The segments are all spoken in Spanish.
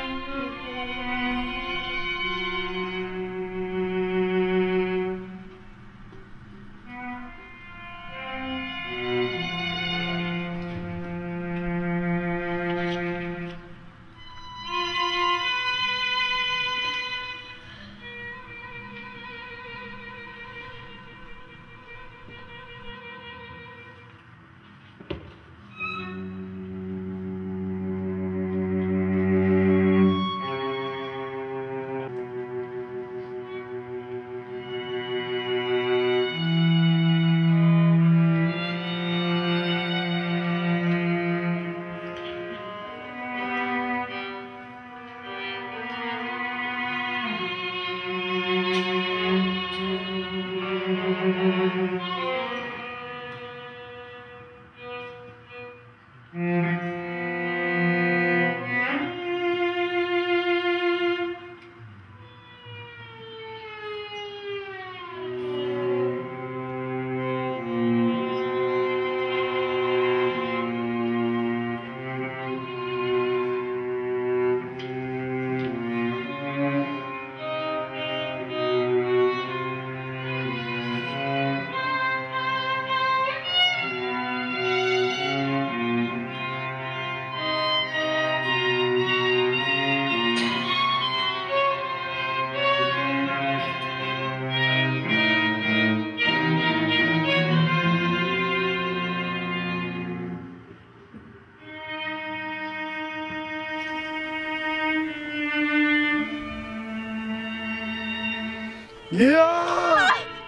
¡Ya!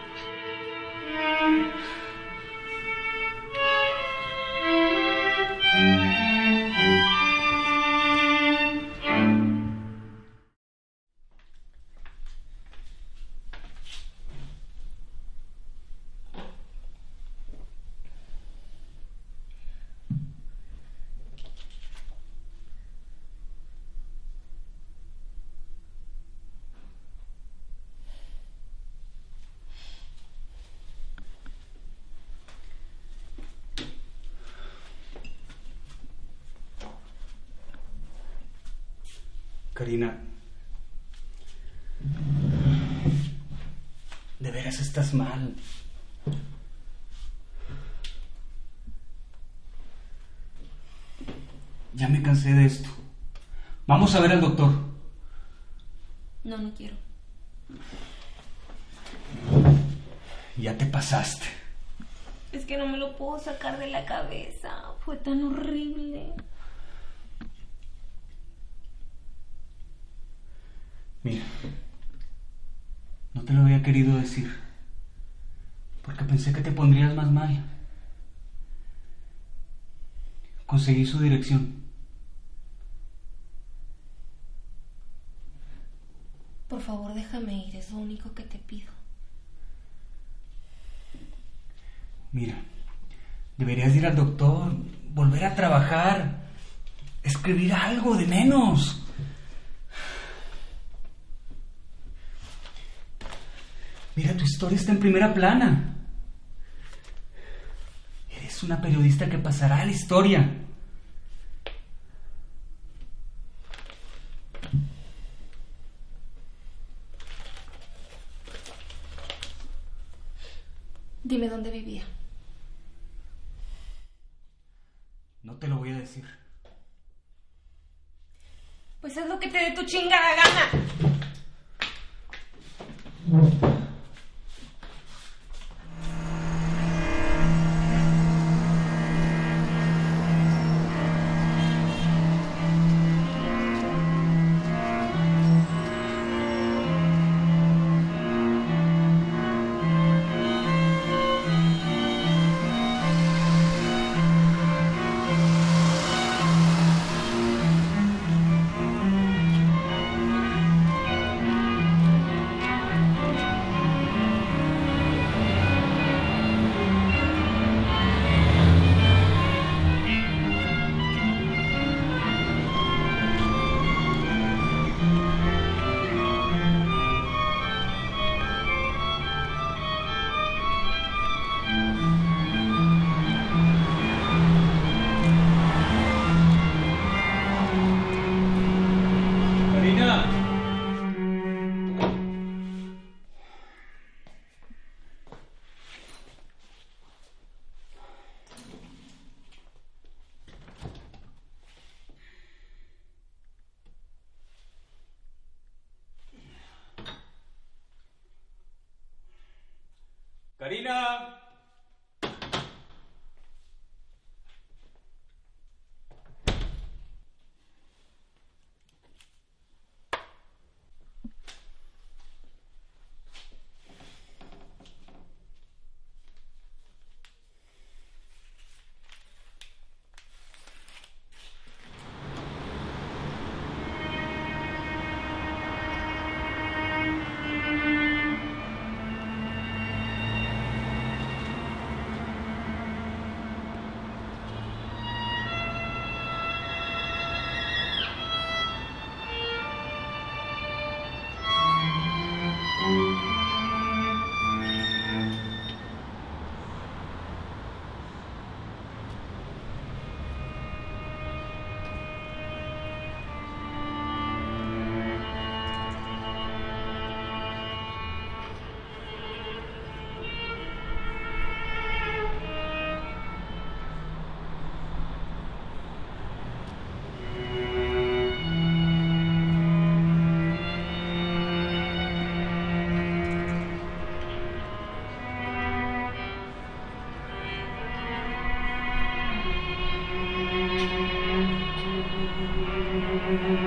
Karina, de veras estás mal. Ya me cansé de esto. Vamos a ver al doctor. No, no quiero. Ya te pasaste. Es que no me lo puedo sacar de la cabeza. Fue tan horrible. Mira, no te lo había querido decir, porque pensé que te pondrías más mal. Conseguí su dirección. Por favor, déjame ir, es lo único que te pido. Mira, deberías ir al doctor, volver a trabajar, escribir algo de menos. Mira, tu historia está en primera plana. Eres una periodista que pasará a la historia. Dime dónde vivía. No te lo voy a decir. Pues haz lo que te dé tu chingada gana.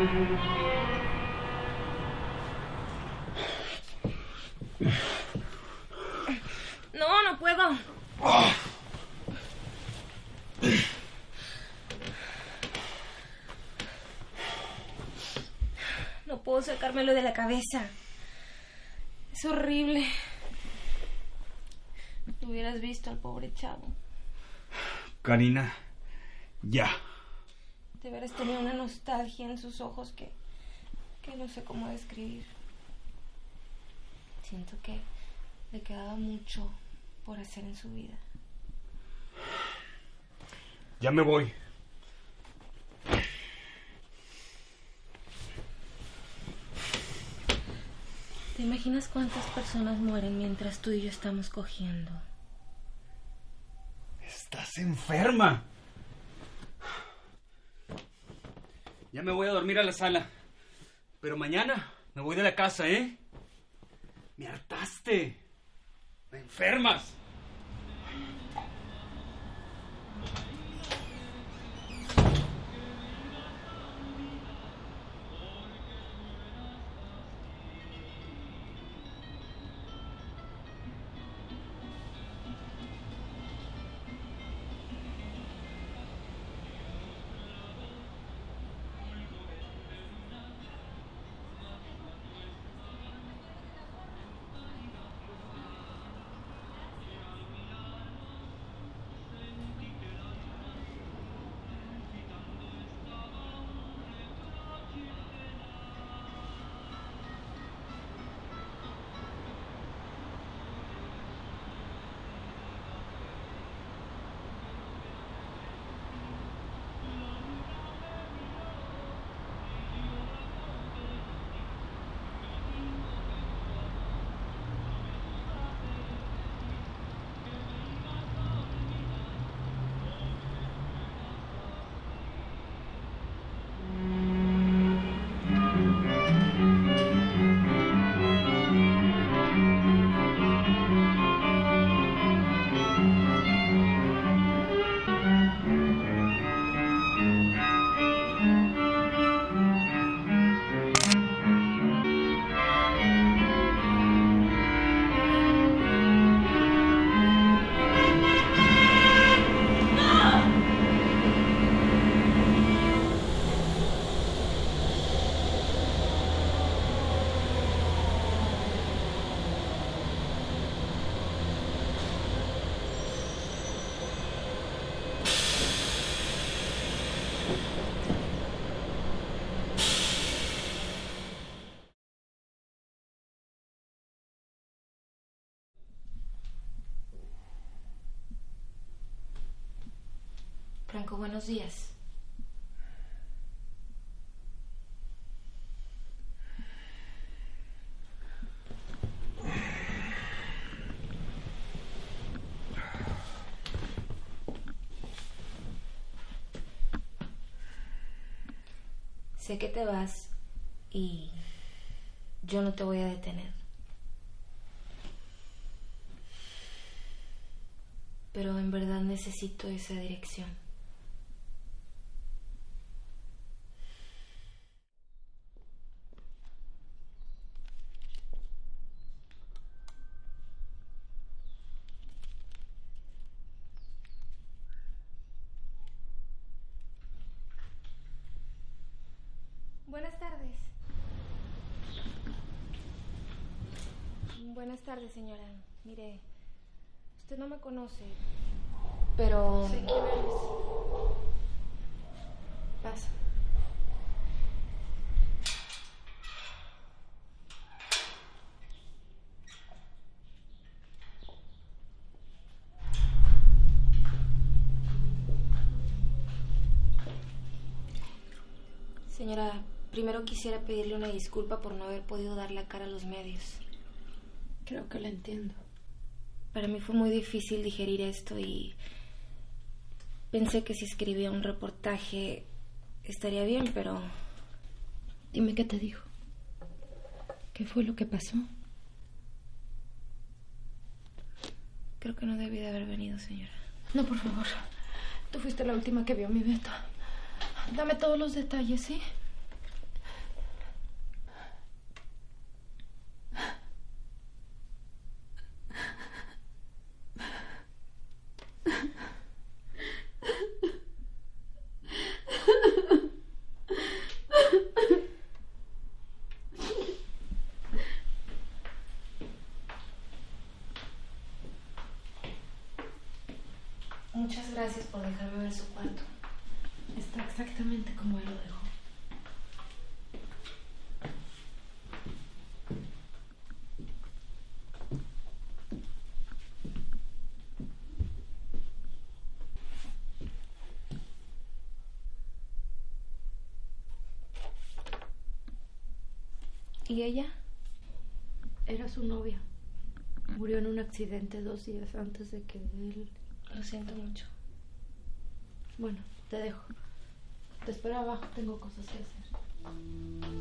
No, no puedo. No puedo sacármelo de la cabeza. Es horrible. Tú hubieras visto al pobre chavo. Karina, ya. De veras tenía una nostalgia en sus ojos que no sé cómo describir. Siento que le quedaba mucho por hacer en su vida. Ya me voy. ¿Te imaginas cuántas personas mueren mientras tú y yo estamos cogiendo? Estás enferma. Ya me voy a dormir a la sala. Pero mañana me voy de la casa, ¿eh? Me hartaste. Me enfermas. Franco, buenos días. Sé que te vas y yo no te voy a detener. Pero en verdad necesito esa dirección. Buenas tardes. Buenas tardes, señora. Mire, usted no me conoce, pero... Sé quién eres. Pasa. Señora, primero quisiera pedirle una disculpa por no haber podido dar la cara a los medios. Creo que la entiendo. Para mí fue muy difícil digerir esto y pensé que si escribía un reportaje estaría bien, pero... Dime qué te dijo. ¿Qué fue lo que pasó? Creo que no debí de haber venido, señora. No, por favor. Tú fuiste la última que vio a mi Beto. Dame todos los detalles, ¿sí? gracias por dejarme ver su cuarto. Está exactamente como él lo dejó. ¿Y ella? Era su novia. Murió en un accidente 2 días antes de que él... Lo siento mucho. Bueno, te dejo. Te espero abajo, tengo cosas que hacer.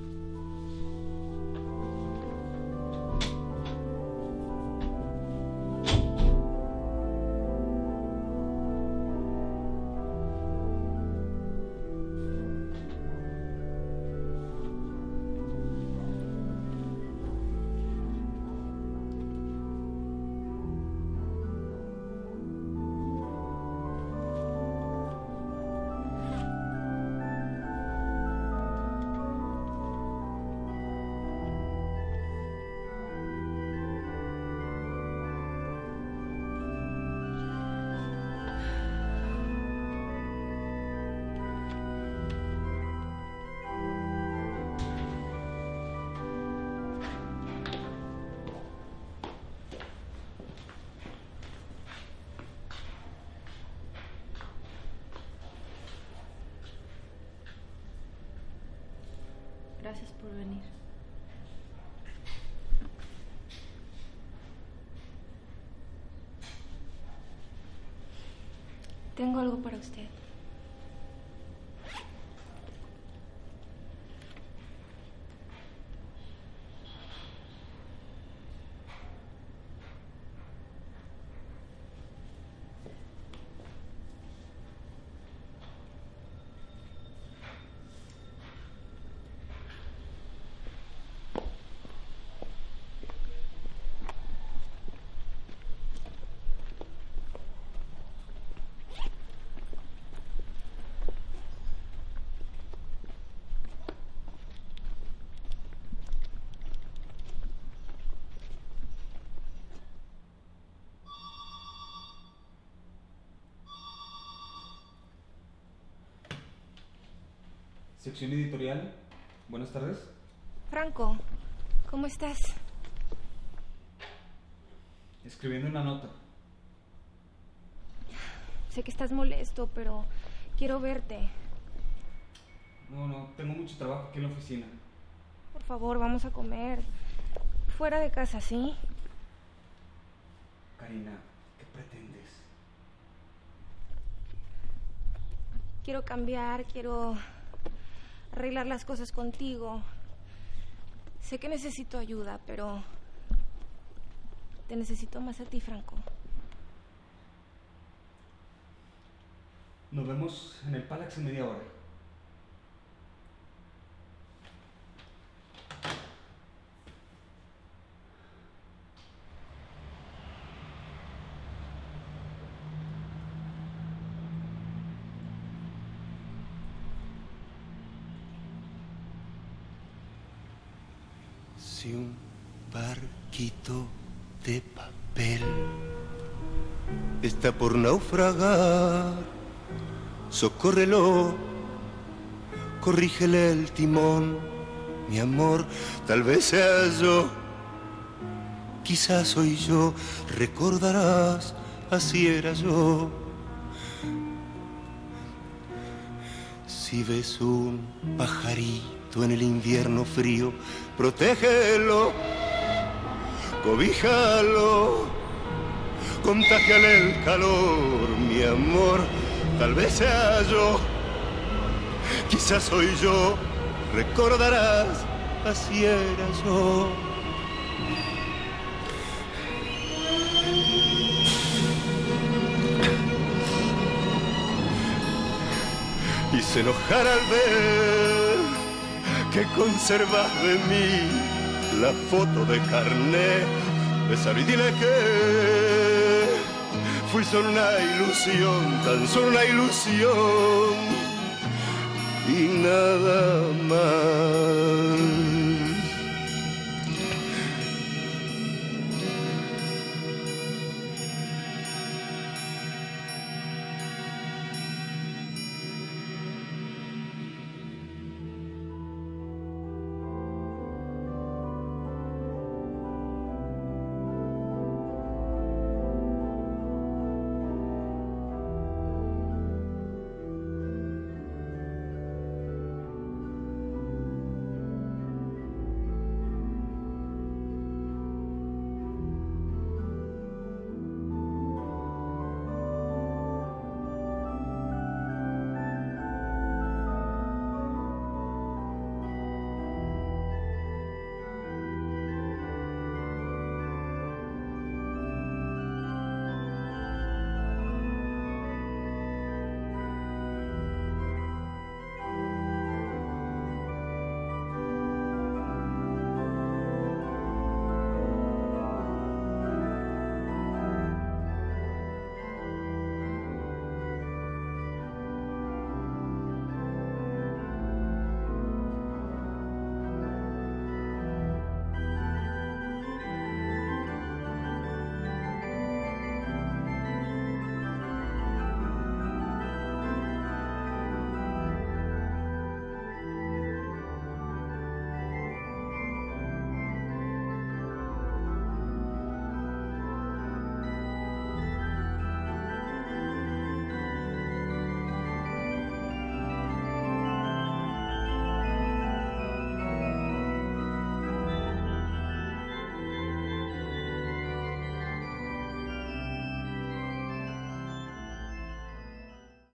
Gracias por venir. Tengo algo para usted. Sección editorial, buenas tardes. Franco, ¿cómo estás? Escribiendo una nota. Sé que estás molesto, pero quiero verte. No, tengo mucho trabajo aquí en la oficina. Por favor, vamos a comer. Fuera de casa, ¿sí? Karina, ¿qué pretendes? Quiero cambiar, quiero arreglar las cosas contigo. Sé que necesito ayuda, pero te necesito más a ti, Franco. Nos vemos en el Palax en media hora. Si un barquito de papel está por naufragar, socórrelo, corrígele el timón, mi amor, tal vez sea yo, quizás soy yo, recordarás, así era yo. Si ves un pajarito en el invierno frío, protégelo, cobíjalo, contágiale el calor, mi amor, tal vez sea yo, quizás soy yo, recordarás, así era yo. Y se enojará al ver que conservas de mí la foto de carné. Bésalo y dile que fui solo una ilusión, tan solo una ilusión y nada más.